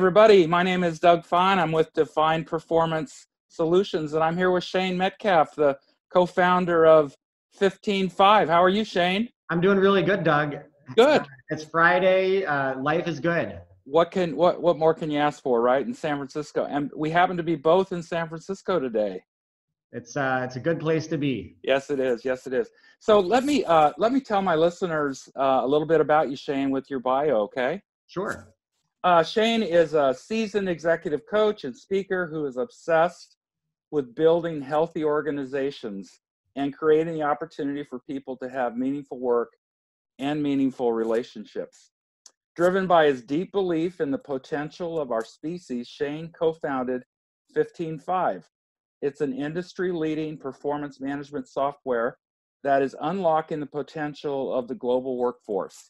everybody. My name is Doug Fine. I'm with Define Performance Solutions, and I'm here with Shane Metcalf, the co-founder of 15.5. How are you, Shane? I'm doing really good, Doug. Good. It's Friday. Life is good. What more can you ask for, right? In San Francisco, and we happen to be both in San Francisco today. It's a good place to be. Yes, it is. Yes, it is. So let me tell my listeners a little bit about you, Shane, with your bio. Okay. Sure. Shane is a seasoned executive coach and speaker who is obsessed with building healthy organizations and creating the opportunity for people to have meaningful work and meaningful relationships. Driven by his deep belief in the potential of our species, Shane co-founded 15.5. It's an industry-leading performance management software that is unlocking the potential of the global workforce.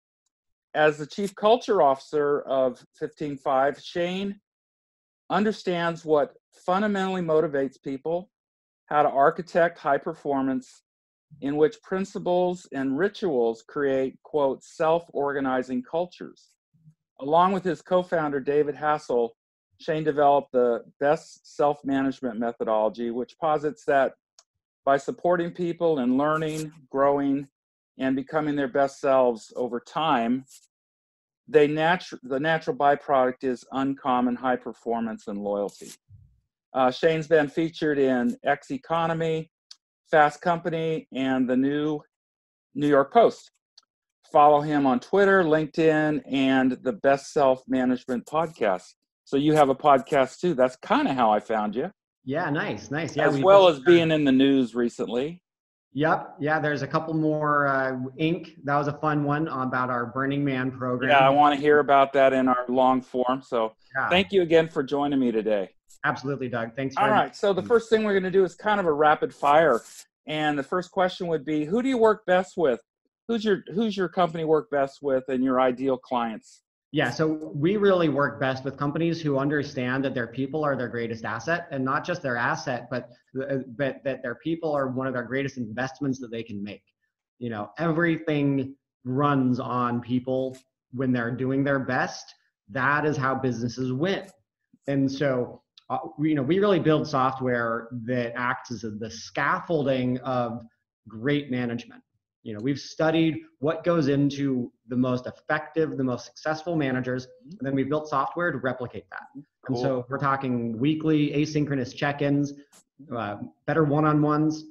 As the Chief Culture Officer of 15.5, Shane understands what fundamentally motivates people, how to architect high performance, in which principles and rituals create, quote, self-organizing cultures. Along with his co-founder, David Hassel, Shane developed the best self-management methodology, which posits that by supporting people in learning, growing, and becoming their best selves over time, the natural byproduct is uncommon high performance and loyalty. Shane's been featured in X Economy, Fast Company, and the New York Post. Follow him on Twitter, LinkedIn, and the Best Self Management podcast. So you have a podcast too. That's kind of how I found you. Yeah, nice. Yeah, as well as being in the news recently. Yep. Yeah, there's a couple more. Inc. That was a fun one about our Burning Man program. Yeah, I want to hear about that in our long form. So Thank you again for joining me today. Absolutely, Doug. Thanks. All right. So the first thing we're going to do is kind of a rapid fire. And the first question would be, who do you work best with? Who's your company work best with and your ideal clients? Yeah, so we really work best with companies who understand that their people are their greatest asset, and not just their asset, but that their people are one of their greatest investments that they can make. You know, everything runs on people when they're doing their best. That is how businesses win. And so, we really build software that acts as the scaffolding of great management. You know, we've studied what goes into the most effective, the most successful managers, and then we built software to replicate that. Cool. And so we're talking weekly asynchronous check-ins, better one-on-ones,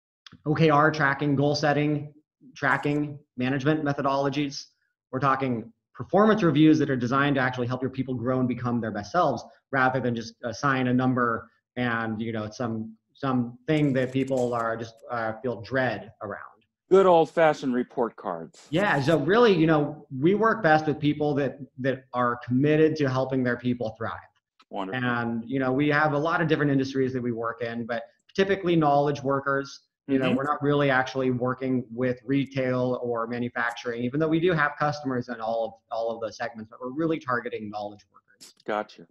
OKR tracking, goal setting, tracking, management methodologies. We're talking performance reviews that are designed to actually help your people grow and become their best selves, rather than just assign a number and, something that people are just feel dread around. Good old-fashioned report cards. Yeah, so really, we work best with people that are committed to helping their people thrive. Wonderful. And, we have a lot of different industries that we work in, but typically knowledge workers. We're not really actually working with retail or manufacturing, even though we do have customers in all of those segments, but we're really targeting knowledge workers. Gotcha.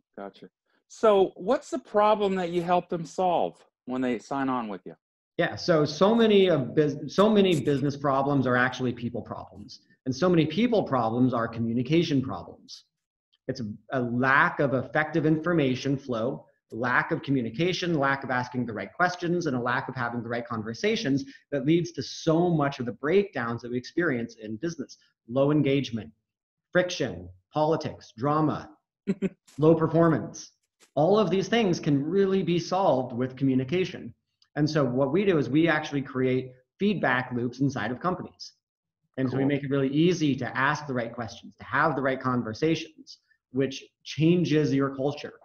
So what's the problem that you help them solve when they sign on with you? Yeah, so many business problems are actually people problems, and so many people problems are communication problems. It's a lack of effective information flow, lack of communication, lack of asking the right questions, and a lack of having the right conversations that leads to so much of the breakdowns that we experience in business. Low engagement, friction, politics, drama, low performance. All of these things can really be solved with communication. And so what we do is we actually create feedback loops inside of companies. And so we make it really easy to ask the right questions, to have the right conversations, which changes your culture.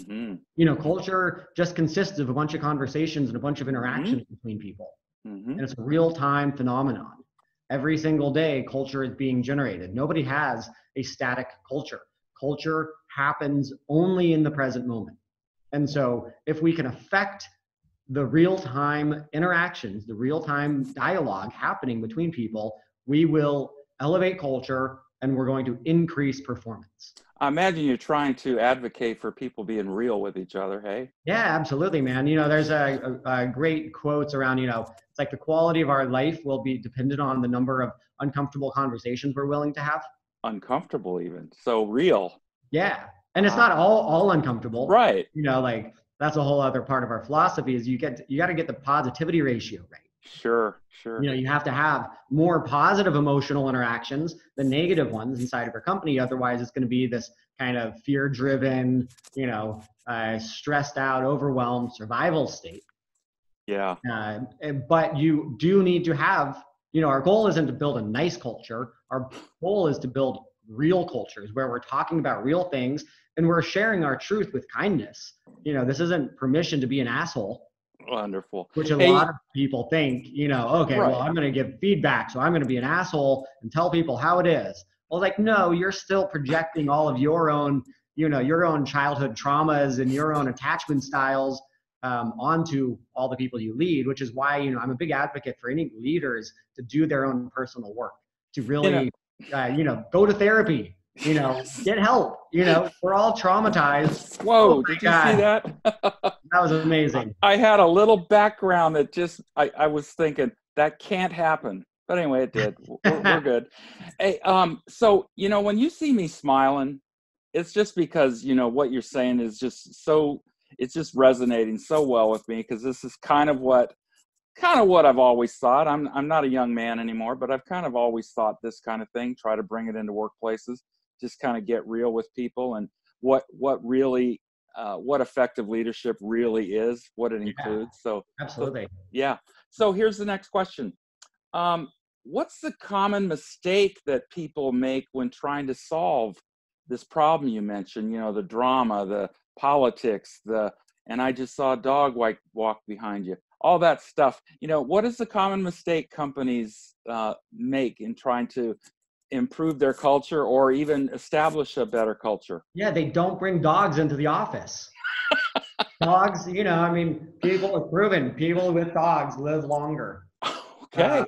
Culture just consists of a bunch of conversations and a bunch of interactions between people. And it's a real-time phenomenon. Every single day, culture is being generated. Nobody has a static culture. Culture happens only in the present moment. And so if we can affect the real-time interactions, the real-time dialogue happening between people, we will elevate culture and we're going to increase performance. I imagine you're trying to advocate for people being real with each other, hey? Yeah, absolutely, man. There's a great quotes around, it's like the quality of our life will be dependent on the number of uncomfortable conversations we're willing to have. Uncomfortable even, so real. Yeah. And it's not all uncomfortable. Right. You know, like that's a whole other part of our philosophy is you got to get the positivity ratio right. Sure. You know, you have to have more positive emotional interactions than negative ones inside of your company. Otherwise, it's going to be this kind of fear-driven, you know, stressed out, overwhelmed survival state. Yeah. But you do need to have, you know, our goal isn't to build a nice culture. Our goal is to build real cultures where we're talking about real things and we're sharing our truth with kindness. You know, this isn't permission to be an asshole. Wonderful. Which a lot of people think, you know, okay, right. well, I'm going to give feedback, so I'm going to be an asshole and tell people how it is. Well, like, no, you're still projecting all of your own, you know, your own childhood traumas and your own attachment styles onto all the people you lead, which is why, you know, I'm a big advocate for any leaders to do their own personal work, to really, you know, go to therapy, you know, get help. You know, we're all traumatized. Whoa, did you see that? That was amazing. I had a little background that just, I was thinking that can't happen. But anyway, it did. We're good. Hey, so, you know, when you see me smiling, it's just because, you know, what you're saying is just so, it's just resonating so well with me, because this is kind of what I've always thought. I'm not a young man anymore, but I've kind of always thought this kind of thing, try to bring it into workplaces, just kind of get real with people and what really, what effective leadership really is, what it includes. So absolutely. So here's the next question. What's the common mistake that people make when trying to solve this problem you mentioned? You know, the drama, the politics, and I just saw a dog walk behind you, all that stuff. You know, what is the common mistake companies make in trying to improve their culture or even establish a better culture? Yeah, they don't bring dogs into the office. Dogs, you know, I mean, people have proven people with dogs live longer. Okay.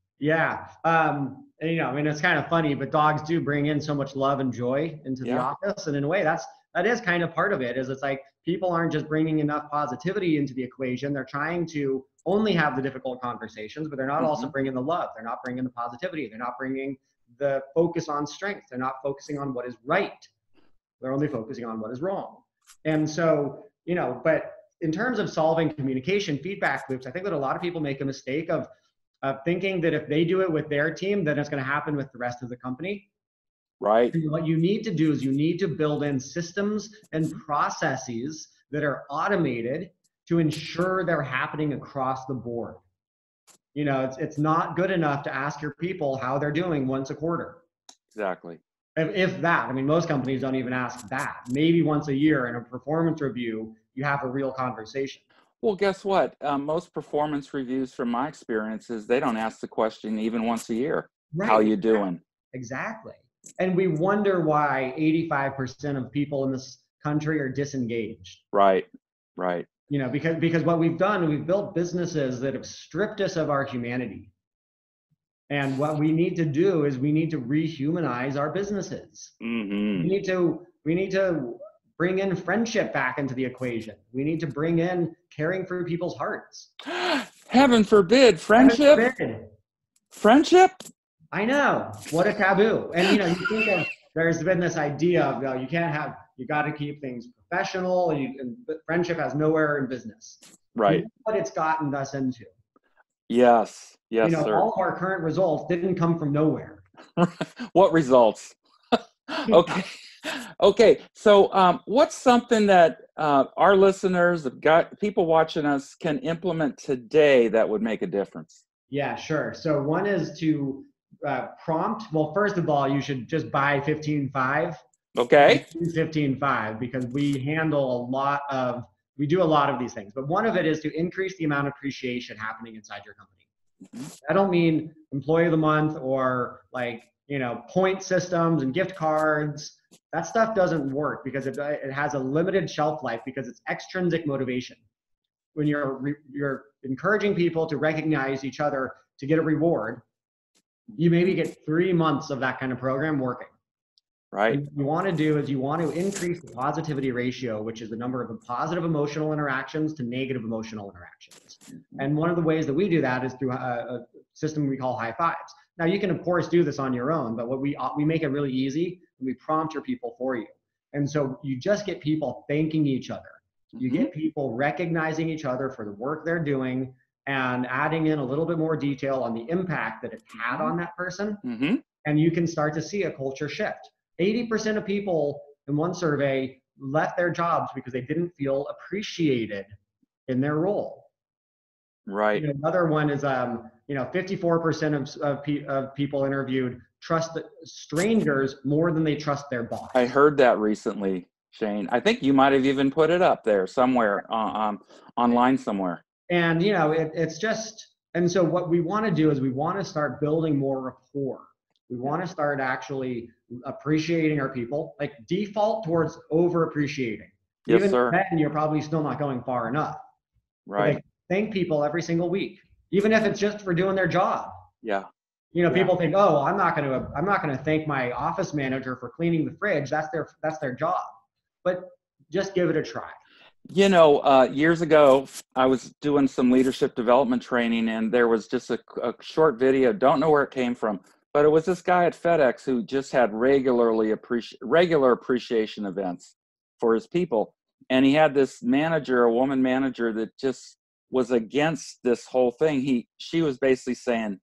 And, you know, I mean, it's kind of funny, but dogs do bring in so much love and joy into the office. And in a way, that is kind of part of it, is it's like people aren't just bringing enough positivity into the equation. They're trying to only have the difficult conversations, but they're not also bringing the love. They're not bringing the positivity. They're not bringing the focus on strength. They're not focusing on what is right. They're only focusing on what is wrong. And so, you know, but in terms of solving communication feedback loops, I think that a lot of people make a mistake of thinking that if they do it with their team, then it's going to happen with the rest of the company. Right. And what you need to do is you need to build in systems and processes that are automated to ensure they're happening across the board. You know, it's not good enough to ask your people how they're doing once a quarter. Exactly. If that, I mean, most companies don't even ask that. Maybe once a year in a performance review, you have a real conversation. Well, guess what? Most performance reviews, from my experiences, they don't ask the question even once a year. Right. How you doing? Exactly. And we wonder why 85% of people in this country are disengaged. Right. You know, because what we've done, we've built businesses that have stripped us of our humanity. And what we need to do is we need to rehumanize our businesses. Mm-hmm. We need to bring in friendship back into the equation. We need to bring in caring for people's hearts. Heaven forbid, friendship. Heaven forbid. Friendship? I know. What a taboo. And you know, you think of, there's been this idea of, you know, you got to keep things professional, and friendship has nowhere in business. Right. What it's gotten us into. Yes, you know, sir. All of our current results didn't come from nowhere. What results? Okay. So what's something that our listeners, people watching us, can implement today that would make a difference? Yeah, sure. So one is to prompt. Well, first of all, you should just buy 15.5. Okay. 15.5, because we do a lot of these things. But one of it is to increase the amount of appreciation happening inside your company. I don't mean employee of the month or like, you know, point systems and gift cards. That stuff doesn't work because it has a limited shelf life, because it's extrinsic motivation. When you're encouraging people to recognize each other to get a reward, you maybe get 3 months of that kind of program working. Right. What you want to do is you want to increase the positivity ratio, which is the number of positive emotional interactions to negative emotional interactions. And one of the ways that we do that is through a system we call high fives. Now, you can, of course, do this on your own, but what we make it really easy, and we prompt your people for you. And so you just get people thanking each other. You get people recognizing each other for the work they're doing and adding in a little bit more detail on the impact that it had on that person. And you can start to see a culture shift. 80% of people in one survey left their jobs because they didn't feel appreciated in their role. Right. Another one is, 54% of people interviewed trust strangers more than they trust their boss. I heard that recently, Shane. I think you might have even put it up there somewhere, online somewhere. And, it's just, and so what we want to do is we want to start building more rapport. We want to start actually appreciating our people, like default towards over appreciating. Yes, Even sir. then, you're probably still not going far enough. Right. Like, thank people every single week, even if it's just for doing their job. Yeah. People think, oh, I'm not going to thank my office manager for cleaning the fridge. That's their job. But just give it a try. Years ago, I was doing some leadership development training, and there was just a short video. Don't know where it came from, but it was this guy at FedEx who just had regular appreciation events for his people. And he had this manager, a woman manager, that just was against this whole thing. She was basically saying,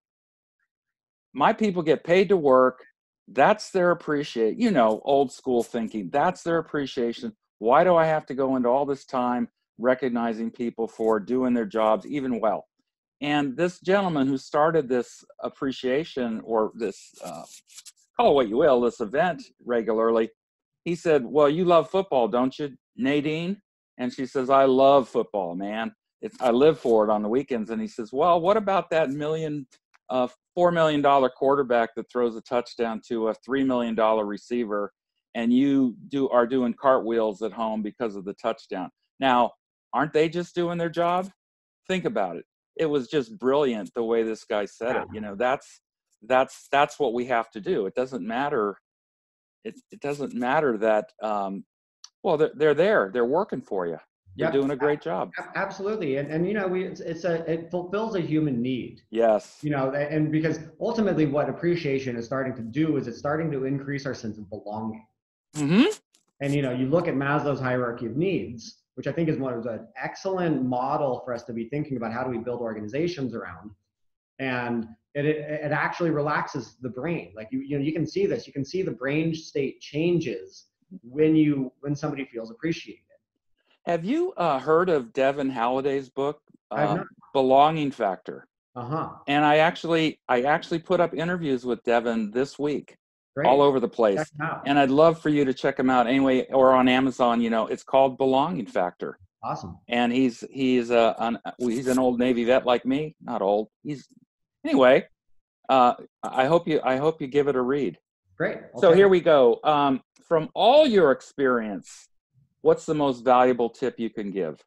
my people get paid to work. That's their appreciation, old school thinking. That's their appreciation. Why do I have to go into all this time recognizing people for doing their jobs even well? And this gentleman who started this appreciation, or this, call it what you will, this event regularly, he said, well, you love football, don't you, Nadine? And she says, I love football, man. I live for it on the weekends. And he says, well, what about that $4 million quarterback that throws a touchdown to a $3 million receiver, and you are doing cartwheels at home because of the touchdown? Now, aren't they just doing their job? Think about it. It was just brilliant the way this guy said it. That's what we have to do. It doesn't matter. It doesn't matter that, they're there. They're working for you. You're doing a great job. Absolutely. And it fulfills a human need. Yes. And because ultimately what appreciation is starting to do is it's starting to increase our sense of belonging. And, you look at Maslow's hierarchy of needs, which I think is an excellent model for us to be thinking about how do we build organizations around. And it actually relaxes the brain. Like, you can see this. You can see the brain state changes when somebody feels appreciated. Have you heard of Devin Halliday's book, Belonging Factor? And I actually put up interviews with Devin this week. Great. All over the place. And I'd love for you to check him out anyway, or on Amazon. It's called Belonging Factor. Awesome. And he's an old Navy vet like me. Not old. Anyway. I hope you give it a read. Great. Okay. So here we go. From all your experience, what's the most valuable tip you can give?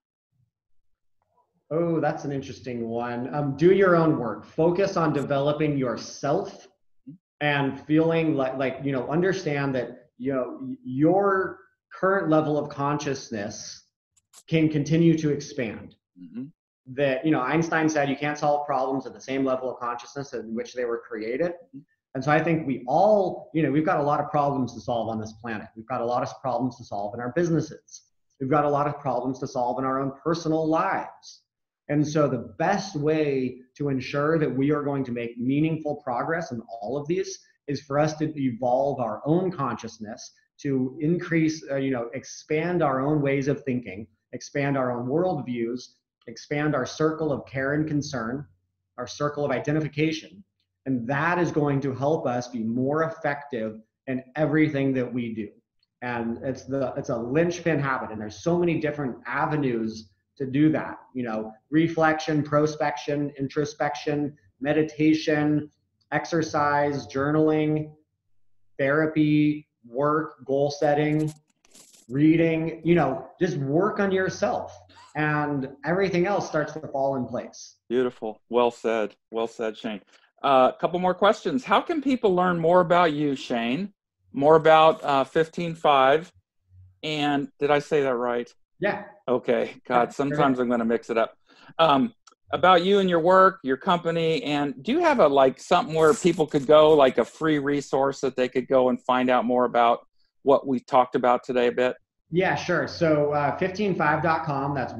Oh, that's an interesting one. Do your own work. Focus on developing yourself and feeling like understand that, your current level of consciousness can continue to expand. That, Einstein said you can't solve problems at the same level of consciousness in which they were created. And so I think we all, we've got a lot of problems to solve on this planet. We've got a lot of problems to solve in our businesses. We've got a lot of problems to solve in our own personal lives. And so the best way to ensure that we are going to make meaningful progress in all of these is for us to evolve our own consciousness, to increase, expand our own ways of thinking, expand our own worldviews, expand our circle of care and concern, our circle of identification. And that is going to help us be more effective in everything that we do. And it's a linchpin habit. And there's so many different avenues to do that. Reflection, prospection, introspection, meditation, exercise, journaling, therapy, work, goal setting, reading, just work on yourself, and everything else starts to fall in place. Beautiful. Well said. Well said, Shane. A couple more questions. How can people learn more about you, Shane? More about 15.5. And did I say that right? Yeah. Okay. God, sometimes I'm going to mix it up. About you and your work, your company, and do you have something where people could go, like a free resource that they could go and find out more about what we talked about today a bit? Yeah, sure. So 155.com, that's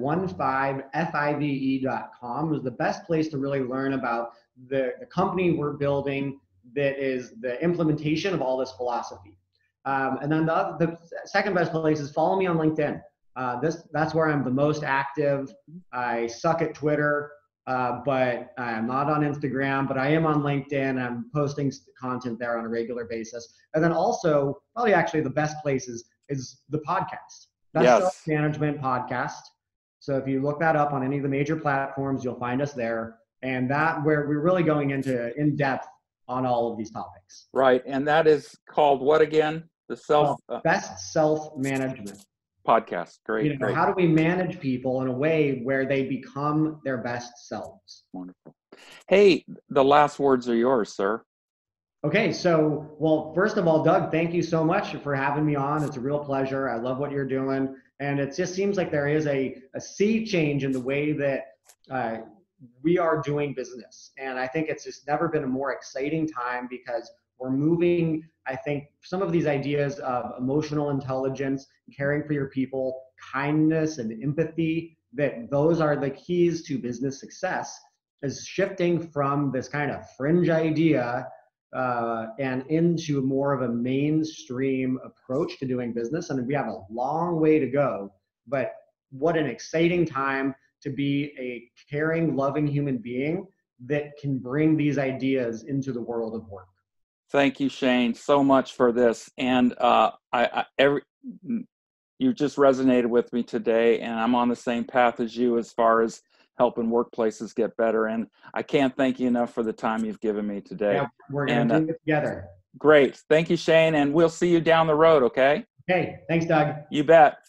15five.com is the best place to really learn about the company we're building that is the implementation of all this philosophy. And then the second best place is follow me on LinkedIn. That's where I'm the most active. I suck at Twitter, but I'm not on Instagram, but I am on LinkedIn. I'm posting content there on a regular basis. And then also, probably actually the best places is the podcast. That's Yes. Self-Management Podcast. So if you look that up on any of the major platforms, you'll find us there. And that where we're really going into in depth on all of these topics. Right. And that is called what again? The Best Self-Management Podcast. Great. Great. How do we manage people in a way where they become their best selves? Wonderful. Hey, the last words are yours, sir. Okay, so, well, first of all, Doug, thank you so much for having me on. It's a real pleasure. I love what you're doing. And it just seems like there is a sea change in the way that we are doing business. And I think it's just never been a more exciting time because we're moving, I think, some of these ideas of emotional intelligence, caring for your people, kindness and empathy, that those are the keys to business success, is shifting from this kind of fringe idea and into more of a mainstream approach to doing business. And we have a long way to go, but what an exciting time to be a caring, loving human being that can bring these ideas into the world of work. Thank you, Shane, so much for this. And you just resonated with me today, and I'm on the same path as you as far as helping workplaces get better. And I can't thank you enough for the time you've given me today. Yeah, we're going to do it together. Great. Thank you, Shane. And we'll see you down the road, okay? Okay. Thanks, Doug. You bet.